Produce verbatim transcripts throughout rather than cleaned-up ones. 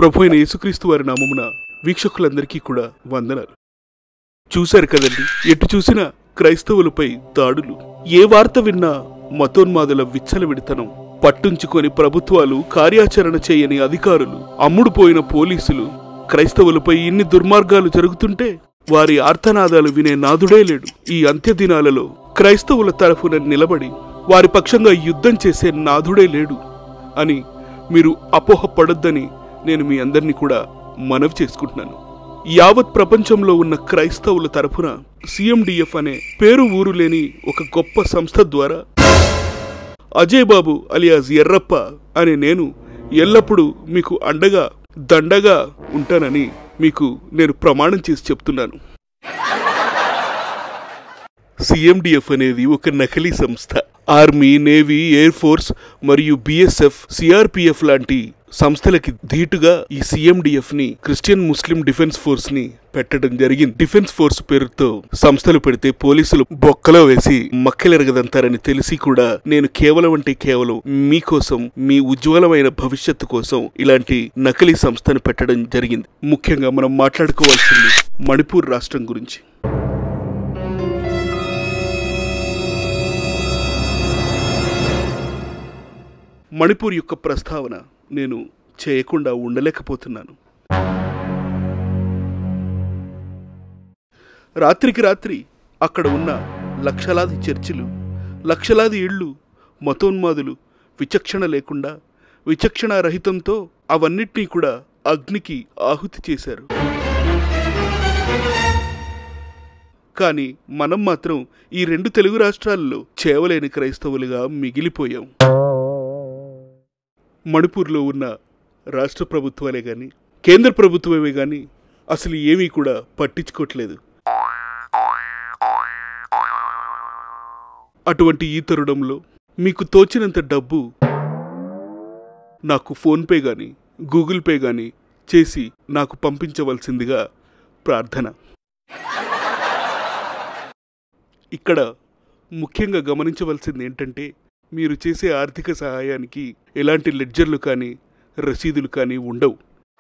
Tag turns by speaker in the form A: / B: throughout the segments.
A: ప్రభువైన యేసుక్రీస్తు వారి నామమున వీక్షకులందరికీ కూడా వందనాలు. చూశారు కదండి, ఎటు చూసినా క్రైస్తవులపై దాడులు. ఏ వార్త విన్నా మతోన్మాదుల విచ్చలవిడితనం. పట్టుంచుకొని ప్రభుత్వాలు, కార్యాచరణ చేయని అధికారులు, అమ్ముడుపోయిన పోలీసులు. క్రైస్తవులపై ఇన్ని దుర్మార్గాలు జరుగుతుంటే వారి ఆర్తనాదాలు వినే నాదుడే లేడు. ఈ అంత్యదినాలలో క్రైస్తవుల తరఫున నిలబడి వారి పక్షంగా యుద్ధం చేసే నాదుడే లేడు అని మీరు అపోహపడొద్దని నేను మీ అందరినీ కూడా మనవి చేసుకుంటున్నాను. యావత్ ప్రపంచంలో ఉన్న క్రైస్తవుల తరఫున సిఎండిఎఫ్ అనే పేరు ఊరు లేని ఒక గొప్ప సంస్థ ద్వారా అజయ్ బాబు అలియాస్ ఎర్రప్ప అనే నేను ఎల్లప్పుడూ మీకు అండగా దండగా ఉంటానని మీకు నేను ప్రమాణం చేసి చెప్తున్నాను. సిఎండిఎఫ్ అనేది ఒక నకిలీ సంస్థ. ఆర్మీ, నేవీ, ఎయిర్ ఫోర్స్ మరియు బిఎస్ఎఫ్, సిఆర్పిఎఫ్ లాంటి సంస్థలకి ధీటుగా ఈ సిఎండిఎఫ్ ని క్రిస్టియన్ ముస్లిం డిఫెన్స్ ఫోర్స్ ని పెట్టడం జరిగింది. డిఫెన్స్ ఫోర్స్ పేరుతో సంస్థలు పెడితే పోలీసులు బొక్కలో వేసి మక్కెలెరగదంతారని తెలిసి కూడా నేను కేవలం అంటే కేవలం మీకోసం, మీ ఉజ్వలమైన భవిష్యత్తు కోసం ఇలాంటి నకిలీ సంస్థను పెట్టడం జరిగింది. ముఖ్యంగా మనం మాట్లాడుకోవాల్సింది మణిపూర్ రాష్ట్రం గురించి. మణిపూర్ యొక్క ప్రస్తావన నేను చేయకుండా ఉండలేకపోతున్నాను. రాత్రికి రాత్రి అక్కడ ఉన్న లక్షలాది చర్చిలు, లక్షలాది ఇళ్ళు మతోన్మాదులు విచక్షణ లేకుండా, విచక్షణ రహితంతో అవన్నిటినీ కూడా అగ్నికి ఆహుతి చేశారు. కానీ మనం మాత్రం ఈ రెండు తెలుగు రాష్ట్రాల్లో చేవలేని క్రైస్తవులుగా మిగిలిపోయాం. మణిపూర్లో ఉన్న రాష్ట్ర ప్రభుత్వాలే కానీ, కేంద్ర ప్రభుత్వమే కానీ అసలు ఏమీ కూడా పట్టించుకోవట్లేదు. అటువంటి ఈ తరుణంలో మీకు తోచినంత డబ్బు నాకు ఫోన్పే కానీ, గూగుల్ పే కానీ చేసి నాకు పంపించవలసిందిగా ప్రార్థన. ఇక్కడ ముఖ్యంగా గమనించవలసింది ఏంటంటే, మీరు చేసే ఆర్థిక సహాయానికి ఎలాంటి లెడ్జర్లు కానీ, రసీదులు కానీ ఉండవు.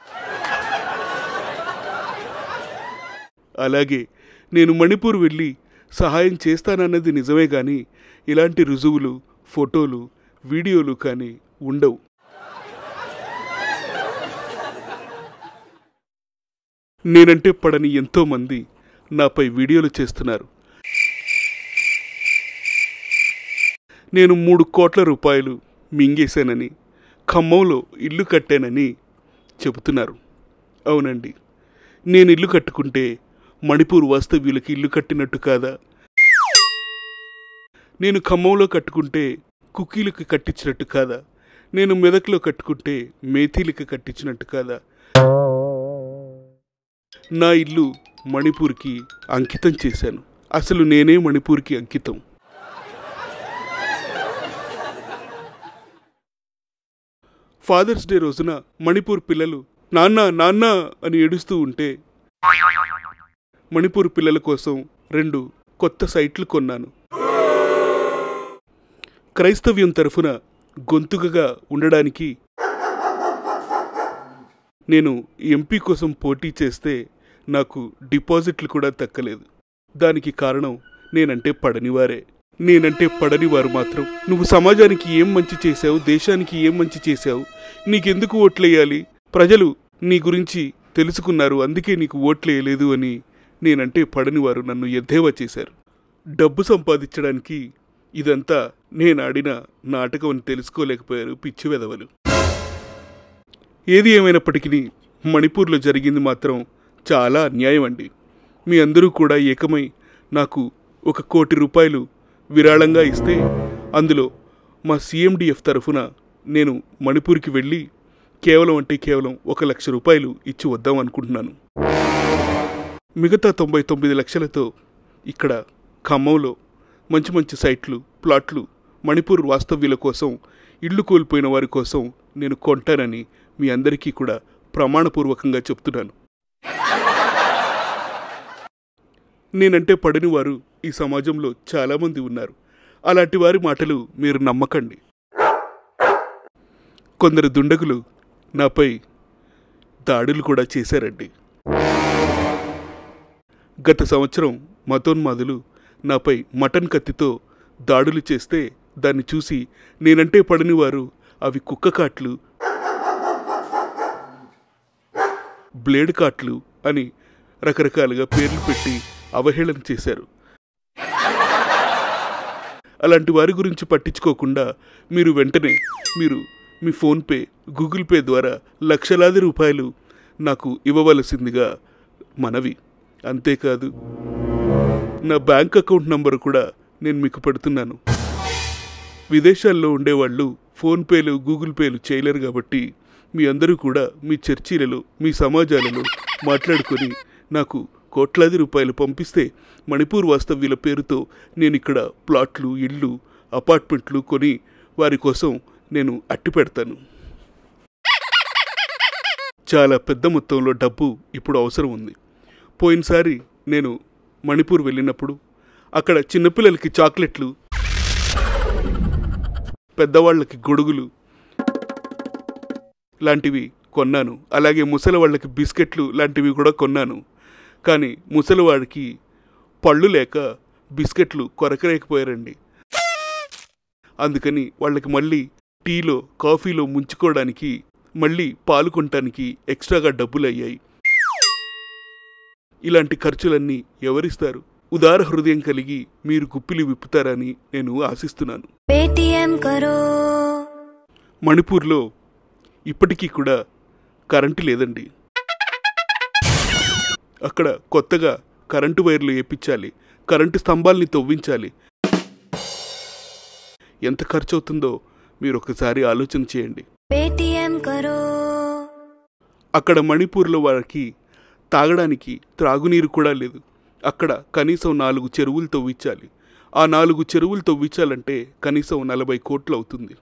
A: అలాగే నేను మణిపూర్ వెళ్ళి సహాయం చేస్తానన్నది నిజమే కానీ ఇలాంటి రుజువులు, ఫోటోలు, వీడియోలు కానీ ఉండవు. నేనంటే పడని ఎంతోమంది నాపై వీడియోలు చేస్తున్నారు. నేను మూడు కోట్ల రూపాయలు మింగేశానని, ఖమ్మంలో ఇల్లు కట్టానని చెబుతున్నారు. అవునండి, నేను ఇల్లు కట్టుకుంటే మణిపూర్ వాస్తవ్యులకి ఇల్లు కట్టినట్టు కాదా? నేను ఖమ్మంలో కట్టుకుంటే కుకీలకు కట్టించినట్టు కాదా? నేను మెదక్లో కట్టుకుంటే మేథీలకు కట్టించినట్టు కాదా? నా ఇల్లు మణిపూర్కి అంకితం చేశాను. అసలు నేనే మణిపూర్కి అంకితం. ఫాదర్స్ డే రోజున మణిపూర్ పిల్లలు నాన్న నాన్న అని ఏడుస్తూ ఉంటే మణిపూర్ పిల్లల కోసం రెండు కొత్త సైట్లు కొన్నాను. క్రైస్తవ్యం తరఫున గొంతుకగా ఉండడానికి నేను ఎంపీ కోసం పోటీ చేస్తే నాకు డిపాజిట్లు కూడా దక్కలేదు. దానికి కారణం నేనంటే పడనివారే. నేనంటే పడని వారు మాత్రం నువ్వు సమాజానికి ఏం మంచి చేశావు, దేశానికి ఏం మంచి చేశావు, నీకెందుకు ఓట్లేయాలి, ప్రజలు నీ గురించి తెలుసుకున్నారు అందుకే నీకు ఓట్లేయలేదు అని నేనంటే పడని వారు నన్ను ఎద్దేవా చేశారు. డబ్బు సంపాదించడానికి ఇదంతా నేను ఆడిన నాటకం అని తెలుసుకోలేకపోయారు పిచ్చి వెధవలు. ఏది ఏమైనప్పటికీ మణిపూర్లో జరిగింది మాత్రం చాలా అన్యాయం అండి. మీ అందరూ కూడా ఏకమై నాకు ఒక కోటి రూపాయలు విరాళంగా ఇస్తే అందులో మా సిఎండిఎఫ్ తరఫున నేను మణిపూర్కి వెళ్ళి కేవలం అంటే కేవలం ఒక లక్ష రూపాయలు ఇచ్చి వద్దాం అనుకుంటున్నాను. మిగతా తొంభై తొమ్మిది లక్షలతో ఇక్కడ ఖమ్మంలో మంచి మంచి సైట్లు, ప్లాట్లు మణిపూర్ వాస్తవ్యుల కోసం, ఇళ్ళు కోల్పోయిన వారి కోసం నేను కొంటానని మీ అందరికీ కూడా ప్రమాణపూర్వకంగా చెప్తున్నాను. నేనంటే పడని వారు ఈ సమాజంలో చాలామంది ఉన్నారు. అలాంటి వారి మాటలు మీరు నమ్మకండి. కొందరు దుండగులు నాపై దాడులు కూడా చేశారండి. గత సంవత్సరం మతోన్మాదులు నాపై మటన్ కత్తితో దాడులు చేస్తే దాన్ని చూసి నేనంటే పడని వారు అవి కుక్క కాట్లు, బ్లేడ్ కాట్లు అని రకరకాలుగా పేర్లు పెట్టి అవహేళన చేశారు. అలాంటి వారి గురించి పట్టించుకోకుండా మీరు వెంటనే మీరు మీ ఫోన్పే, గూగుల్ పే ద్వారా లక్షలాది రూపాయలు నాకు ఇవ్వవలసిందిగా మనవి. అంతేకాదు నా బ్యాంక్ అకౌంట్ నంబరు కూడా నేను మీకు పెడుతున్నాను. విదేశాల్లో ఉండేవాళ్ళు ఫోన్పేలు, గూగుల్ పేలు చేయలేరు కాబట్టి మీ అందరూ కూడా మీ చర్చీలలో, మీ సమాజాలలో మాట్లాడుకొని నాకు కోట్లాది రూపాయలు పంపిస్తే మణిపూర్ వాస్తవ్యుల పేరుతో నేను ఇక్కడ ప్లాట్లు, ఇళ్ళు, అపార్ట్మెంట్లు కొని వారి కోసం నేను అట్టి పెడతాను. చాలా పెద్ద మొత్తంలో డబ్బు ఇప్పుడు అవసరం ఉంది. పోయినసారి నేను మణిపూర్ వెళ్ళినప్పుడు అక్కడ చిన్నపిల్లలకి చాక్లెట్లు, పెద్దవాళ్ళకి గొడుగులు లాంటివి కొన్నాను. అలాగే ముసలి వాళ్ళకి బిస్కెట్లు లాంటివి కూడా కొన్నాను. కానీ ముసలివాడికి పళ్ళు లేక బిస్కెట్లు కొరకలేకపోయారండి. అందుకని వాళ్ళకి మళ్ళీ టీలో, కాఫీలో ముంచుకోవడానికి, మళ్ళీ పాలు కొనటానికి ఎక్స్ట్రాగా డబ్బులు అయ్యాయి. ఇలాంటి ఖర్చులన్నీ ఎవరిస్తారు? ఉదార హృదయం కలిగి మీరు గుప్పిలి విప్పుతారని నేను ఆశిస్తున్నాను. మణిపూర్లో ఇప్పటికీ కూడా కరెంటు లేదండి. అక్కడ కొత్తగా కరెంటు వైర్లు వేయించాలి, కరెంటు స్తంభాల్ని తవ్వించాలి. ఎంత ఖర్చు అవుతుందో మీరు ఒకసారి ఆలోచన చేయండి. అక్కడ మణిపూర్లో వారికి తాగడానికి త్రాగునీరు కూడా లేదు. అక్కడ కనీసం నాలుగు చెరువులు తవ్వించాలి. ఆ నాలుగు చెరువులు తవ్వించాలంటే కనీసం నలభై కోట్లు అవుతుంది.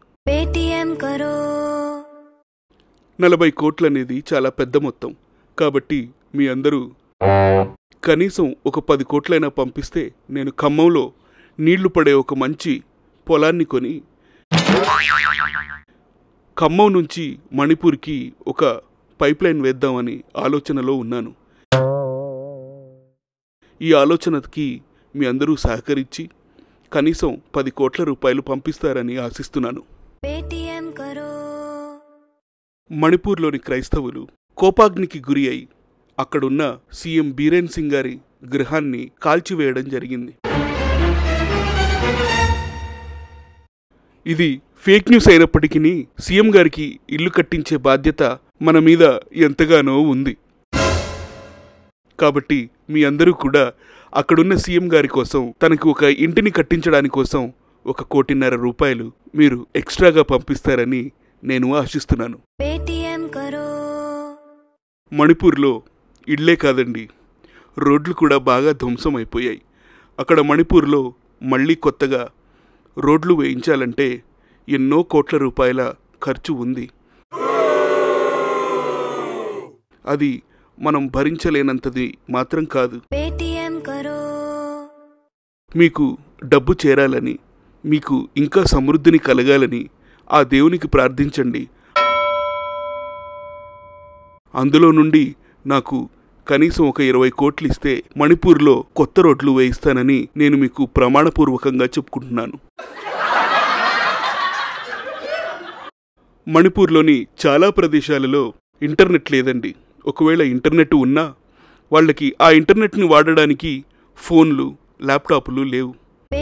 A: నలభై కోట్లు అనేది చాలా పెద్ద మొత్తం. కాబట్టి మీ అందరూ కనీసం ఒక పది కోట్లైనా పంపిస్తే నేను ఖమ్మంలో నీళ్లు పడే ఒక మంచి పొలాన్ని కొని ఖమ్మం నుంచి మణిపూర్కి ఒక పైప్ లైన్ వేద్దామని ఆలోచనలో ఉన్నాను. ఈ ఆలోచనకి మీ అందరూ సహకరించి కనీసం పది కోట్ల రూపాయలు పంపిస్తారని ఆశిస్తున్నాను. మణిపూర్లోని క్రైస్తవులు కోపాగ్నికి గురి అయి అక్కడున్న సీఎం బీరేన్ సింగ్ గారి గృహాన్ని కాల్చివేయడం జరిగింది. ఇది ఫేక్ న్యూస్ అయినప్పటికీ సీఎం గారికి ఇల్లు కట్టించే బాధ్యత మన మీద ఎంతగానో ఉంది. కాబట్టి మీ అందరూ కూడా అక్కడున్న సీఎం గారి కోసం, తనకి ఒక ఇంటిని కట్టించడానికి కోసం ఒక కోటిన్నర రూపాయలు మీరు ఎక్స్ట్రాగా పంపిస్తారని నేను ఆశిస్తున్నాను. మణిపూర్లో ఇళ్లే కాదండి, రోడ్లు కూడా బాగా ధ్వంసం అయిపోయాయి. అక్కడ మణిపూర్లో మళ్ళీ కొత్తగా రోడ్లు వేయించాలంటే ఎన్నో కోట్ల రూపాయల ఖర్చు ఉంది. అది మనం భరించలేనంతది మాత్రం కాదు. మీకు డబ్బు చేరాలని, మీకు ఇంకా సమృద్ధిని కలగాలని ఆ దేవునికి ప్రార్థించండి. అందులో నుండి నాకు కనీసం ఒక ఇరవై కోట్లు ఇస్తే మణిపూర్లో కొత్త రోడ్లు వేయిస్తానని నేను మీకు ప్రమాణపూర్వకంగా చెప్పుకుంటున్నాను. మణిపూర్లోని చాలా ప్రదేశాలలో ఇంటర్నెట్ లేదండి. ఒకవేళ ఇంటర్నెట్ ఉన్నా వాళ్ళకి ఆ ఇంటర్నెట్ని వాడడానికి ఫోన్లు, ల్యాప్టాప్లు లేవు.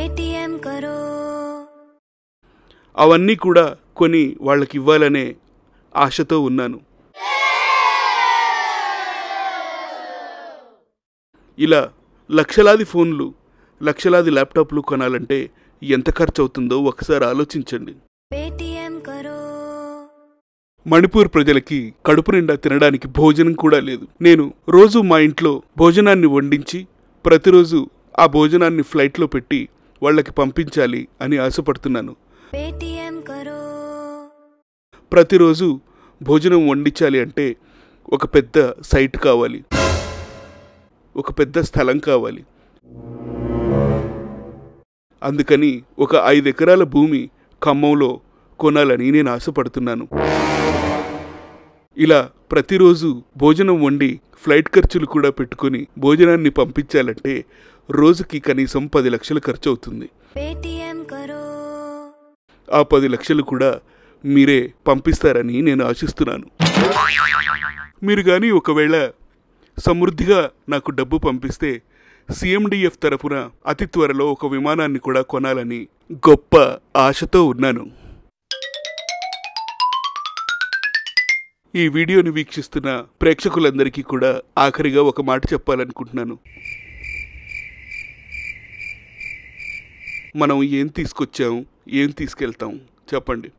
A: అవన్నీ కూడా కొని వాళ్ళకి ఇవ్వాలనే ఆశతో ఉన్నాను. ఇలా లక్షలాది ఫోన్లు, లక్షలాది ల్యాప్టాప్లు కొనాలంటే ఎంత ఖర్చు అవుతుందో ఒకసారి ఆలోచించండి. మణిపూర్ ప్రజలకి కడుపు నిండా తినడానికి భోజనం కూడా లేదు. నేను రోజు మా ఇంట్లో భోజనాన్ని వండించి ప్రతిరోజు ఆ భోజనాన్ని ఫ్లైట్లో పెట్టి వాళ్ళకి పంపించాలి అని ఆశపడుతున్నాను. ప్రతిరోజు భోజనం వండించాలి అంటే ఒక పెద్ద సైట్ కావాలి, ఒక పెద్ద స్థలం కావాలి. అందుకని ఒక ఐదు ఎకరాల భూమి ఖమ్మంలో కొనాలని నేను ఆశపడుతున్నాను. ఇలా ప్రతిరోజు భోజనం వండి ఫ్లైట్ ఖర్చులు కూడా పెట్టుకుని భోజనాన్ని పంపించాలంటే రోజుకి కనీసం పది లక్షలు ఖర్చు అవుతుంది. ఆ పది లక్షలు కూడా మీరే పంపిస్తారని నేను ఆశిస్తున్నాను. మీరు కానీ ఒకవేళ సమృద్ధిగా నాకు డబ్బు పంపిస్తే సిఎండిఎఫ్ తరఫున అతి త్వరలో ఒక విమానాన్ని కూడా కొనాలని గొప్ప ఆశతో ఉన్నాను. ఈ వీడియోని వీక్షిస్తున్న ప్రేక్షకులందరికీ కూడా ఆఖరిగా ఒక మాట చెప్పాలనుకుంటున్నాను. మనం ఏం తీసుకొచ్చాం, ఏం తీసుకెళ్తాం చెప్పండి.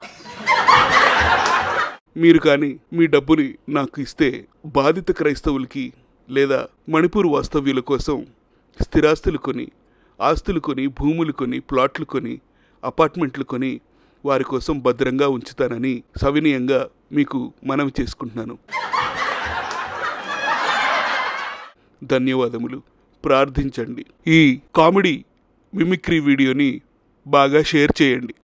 A: మీరు కానీ మీ డబ్బుని నాకు ఇస్తే బాధిత క్రైస్తవులకి లేదా మణిపూర్ వాస్తవ్యుల కోసం స్థిరాస్తులు కొని, ఆస్తులు కొని, భూములు కొని, ప్లాట్లు కొని, అపార్ట్మెంట్లు కొని వారి కోసం భద్రంగా ఉంచుతానని సవినయంగా మీకు మనవి చేసుకుంటున్నాను. ధన్యవాదములు. ప్రార్థించండి. ఈ కామెడీ మిమిక్రీ వీడియోని బాగా షేర్ చేయండి.